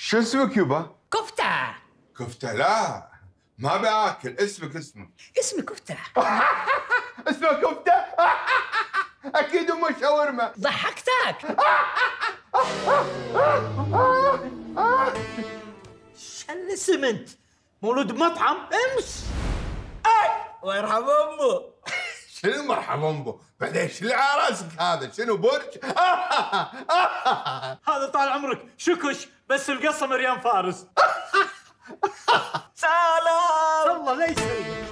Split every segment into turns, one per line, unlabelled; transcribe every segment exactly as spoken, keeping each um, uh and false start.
شو اسمك يبا؟
كفتة.
كفتة؟ لا ما باكل. اسمك اسمك
اسمي كفتة.
اسمه كفتة؟ اكيد امه شاورما.
ضحكتك. شل سمنت مولود بمطعم امس. اي ويرحم امه.
شنو مرحبا بو؟ بعدين شو اللي على راسك هذا؟ شنو برج؟
هذا طال عمرك شكش بس القصه مريم فارس. سلام. الله لا يسلمك.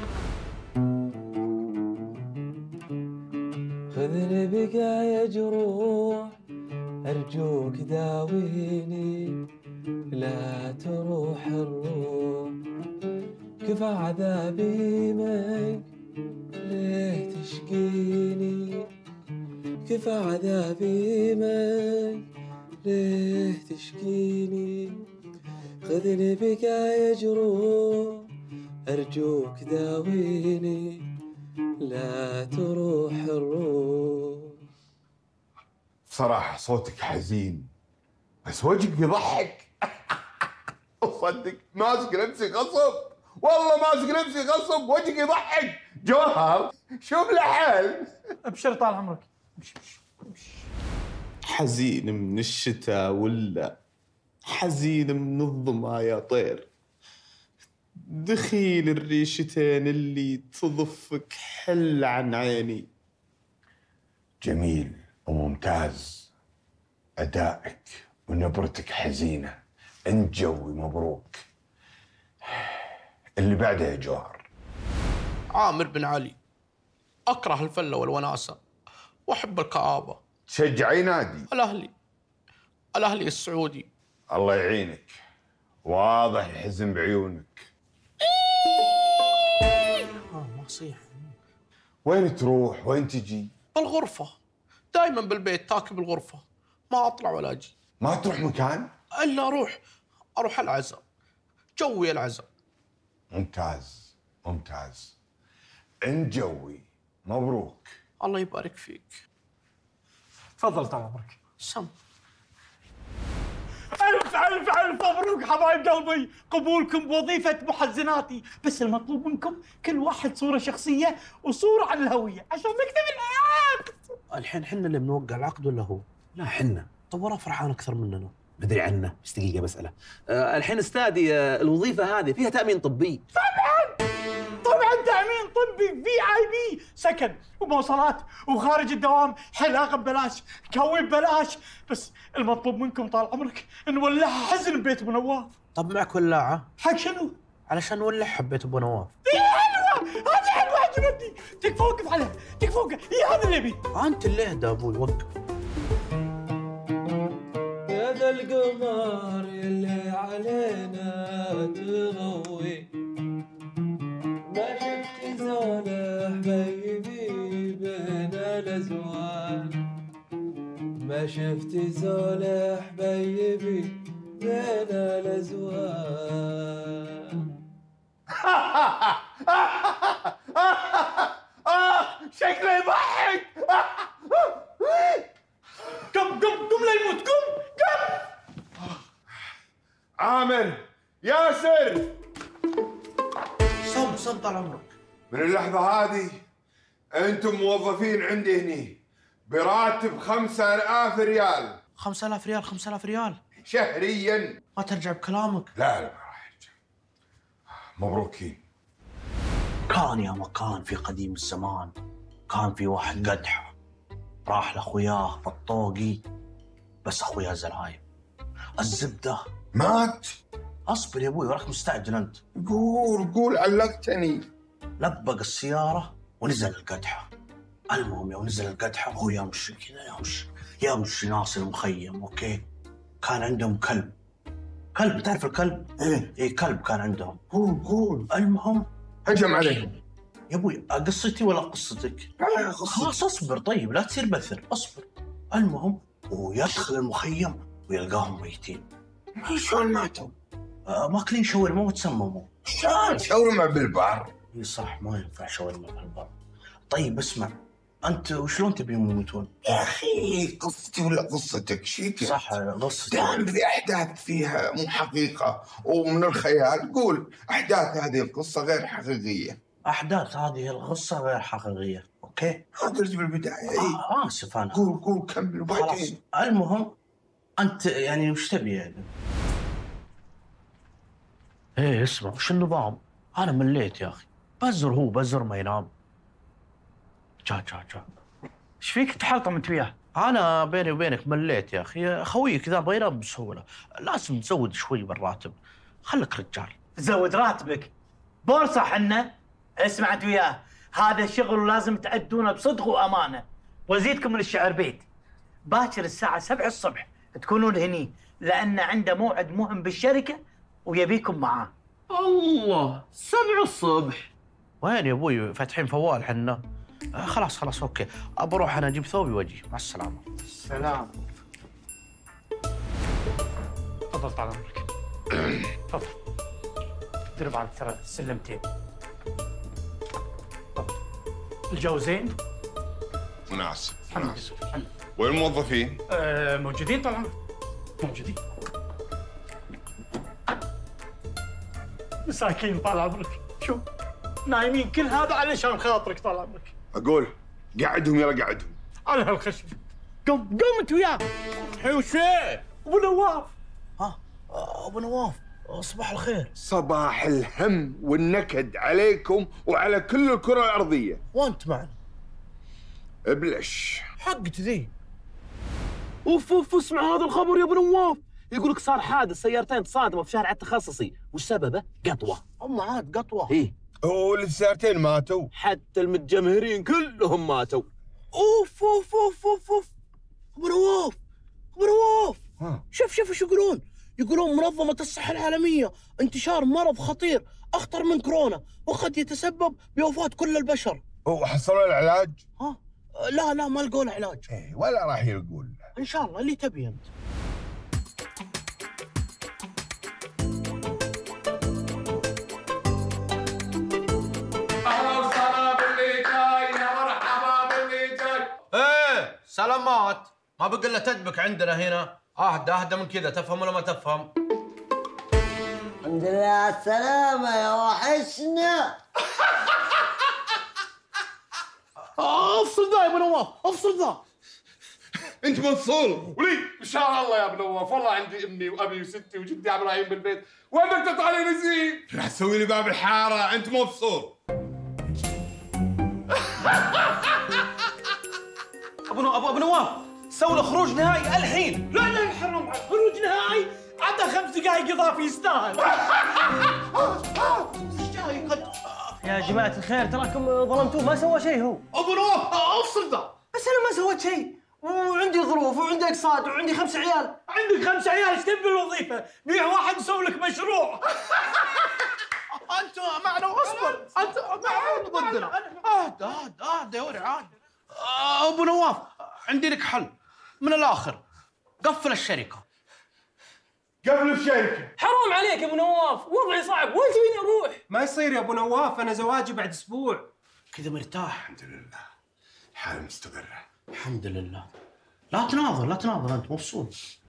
خذني بقايا جروح أرجوك داويني لا تروح الروح كفى عذابي منك ليه تشقيني كفى عذابي منك ليه تشقيني خذني بقايا جروح أرجوك داويني لا تروح الروح.
بصراحة صوتك حزين بس وجهك يضحك. صدق ماسك نفسي غصب، والله ماسك نفسي غصب، وجهك يضحك. جوهر شوف له حل.
ابشر طال عمرك. امشي امشي.
حزين من الشتاء ولا حزين من الظما يا طير، دخيل الريشتين اللي تضفك حل عن عيني.
جميل وممتاز أدائك ونبرتك حزينة، انت جوي مبروك. اللي بعده يا جوهر.
عامر بن علي، أكره الفلة والوناسة وأحب الكآبة.
تشجعي نادي؟
الأهلي الأهلي السعودي.
الله يعينك، واضح الحزن بعيونك.
آه ما صيح.
وين تروح وين تجي؟
بالغرفة، دائما بالبيت تاكل بالغرفة، ما أطلع ولا أجي.
ما تروح مكان؟
إلا أروح أروح العزاء، جوي العزاء.
ممتاز ممتاز، انت جوي مبروك.
الله يبارك فيك.
تفضل طال عمرك.
سم.
ألف ألف ألف مبروك حبايب قلبي، قبولكم بوظيفة محزناتي، بس المطلوب منكم كل واحد صورة شخصية وصورة عن الهوية عشان نكتب العقد.
الحين حنا اللي بنوقع العقد ولا هو؟
لا حنا.
طب وراه فرحان أكثر مننا.
بدري عنه، بس دقيقة بسأله. أه الحين استاذي أه الوظيفة هذه فيها تأمين طبي؟
طبعاً طبعاً تأمين طبي، في آي بي، سكن ومواصلات وخارج الدوام، حلاقة ببلاش، كوي ببلاش، بس المطلوب منكم طال عمرك نولعها حزن ببيت أبو نواف.
طب معك ولاعة؟
حق شنو؟
علشان نولعها ببيت أبو نواف.
هي حلوة، هذه حلوة عجبتني، تكفى وقف عليها، تكفى وقف، هي هذا اللي أبي.
أنت اللي اهدى أبوي، وقف.
يا ذا القمر يلي علينا تضوي ما شفت زونه حبيبي بين الازواج ما شفت زونه حبيبي بين الازواج.
شكله يضحك.
قم قم قم لا يموت، قم قم.
عامر ياسر،
صم صم طال عمرك.
من اللحظة هذه أنتم موظفين عندي هني براتب خمسة آلاف ريال.
خمسة آلاف ريال، خمسة آلاف ريال
شهرياً.
ما ترجع بكلامك.
لا لا ما راح أرجع. مبروكين.
كان يا مكان في قديم الزمان كان في واحد قدح راح لاخوياه الطوقي، بس اخوياه زلايم. الزبده
مات.
اصبر يا ابوي وراك مستعجل انت.
قول قول علقتني.
لبق السياره ونزل القدحه. المهم يوم نزل القدحه هو يمشي كذا يمشي يمشي ناصر المخيم. اوكي، كان عندهم كلب. كلب تعرف الكلب؟ ايه ايه كلب كان عندهم. قول قول. المهم
هجم عليهم.
يا ابوي قصتي ولا قصتك؟ خلاص اصبر طيب لا تصير بثر، اصبر. المهم ويدخل المخيم ويلقاهم ميتين.
شلون ماتوا؟
آه ماكلين شاورما وتسمموا.
شلون شاورما بالبر؟
اي صح ما ينفع شاورما بالبر. طيب اسمع، انت وشلون تبي يموتون؟
يا اخي قصتي ولا قصتك شيك؟
صح قصتي.
دائما في احداث فيها مو حقيقه ومن الخيال. قول احداث هذه القصه غير حقيقيه.
احداث هذه القصه غير حقيقيه، اوكي؟
قلت بالبدايه. اي
آه اسف انا.
قول قول كمل
خلاص
وبعدين.
المهم انت يعني وش تبي يعني؟ ايه اسمع وش النظام؟ انا مليت يا اخي، بزر هو بزر ما ينام. جا جا جا
ايش فيك تحلطم انت وياه؟
انا بيني وبينك مليت يا اخي، خويك ذا ما ينام بسهوله، لازم تزود شوي بالراتب، خليك رجال.
زود راتبك بورصه حنا. اسمع انت وياه، هذا شغل لازم تأدونه بصدق وامانه. وازيدكم من الشعر بيت، باكر الساعه سبعة الصبح تكونون هني، لان عنده موعد مهم بالشركه ويبيكم معاه.
الله، سبع الصبح.
وين يا ابوي فاتحين فوال حنا؟ آه خلاص خلاص اوكي، ابى اروح انا اجيب ثوبي واجي، مع السلامه.
سلام. تفضل طال عمرك. تفضل. دير بعد ترى سلمتين. الجو زين؟
مناسب
الحمد
مناسب.
لله الحمد لله.
وين الموظفين؟
آه موجودين طال عمرك. موجودين. مساكين طال عمرك، شوف نايمين كل هذا علشان خاطرك طال عمرك.
اقول قعدهم يلا قعدهم.
على هالخشب. قم قم انت وياه. حوشي ابو نواف.
ها آه ابو نواف، آه صباح الخير.
صباح الهم والنكد عليكم وعلى كل الكرة الأرضية.
وانت معنا؟
ابلش.
حقت ذي.
اوف اوف، اسمع هذا الخبر يا ابو نواف، يقول لك صار حادث سيارتين تصادموا في شارع التخصصي، وش سببه؟ قطوه.
هم عاد قطوه.
ايه،
والسيارتين ماتوا.
حتى المتجمهرين كلهم ماتوا.
اوف اوف اوف اوف اوف ابو نواف، ابو نواف،
ها.
شوف شوف ايش يقولون؟ يقولون منظمة الصحة العالمية انتشار مرض خطير أخطر من كورونا وقد يتسبب بوفاة كل البشر.
وحصلوا العلاج؟
ها؟ لا لا ما لقوا له علاج.
ايه ولا راح يلقون له.
إن شاء الله اللي تبي أنت.
اهلا وسهلا باللي جاي، يا مرحبا باللي جاي. ايه سلامات، ما بقى الا تدبك عندنا هنا. اهدى اهدى من كذا، تفهم ولا ما تفهم؟
الحمد لله على السلامة يا وحشنا.
افصل ذا يا ابو نواف، افصل ذا.
انت منصور.
ولي ان شاء الله يا ابو نواف، والله عندي امي وابي وستي وجدي ابراهيم بالبيت، وينك تطلع لي نزيل؟
راح تسوي لي باب الحارة، انت مبسوط.
ابو نواف ابو نواف، سوي له خروج نهائي الحين.
لا لا حرام عليك، خروج نهائي عطى خمس دقائق اضافي يستاهل.
يا جماعة الخير تراكم ظلمتوه، ما سوى شيء هو.
ابو نواف افصل ذا.
بس أنا ما سويت شيء، وعندي ظروف وعندي أقساط وعندي خمس عيال.
عندك خمس عيال، ايش تبي الوظيفة؟ بيع واحد نسوي لك مشروع.
انت معنا واصبر، انت معنا ضدنا. اهدى اهدى اهدى يا ولد عادي.
ابو نواف عندي لك حل من الاخر، قفل الشركة.
قبل الشركة.
حرام عليك يا ابو نواف، وضعي صعب، وين تبيني اروح؟
ما يصير يا ابو نواف، انا زواجي بعد اسبوع.
كذا مرتاح.
الحمد لله الحالة مستقرة.
الحمد لله. لا تناظر لا تناظر، انت مبسوط.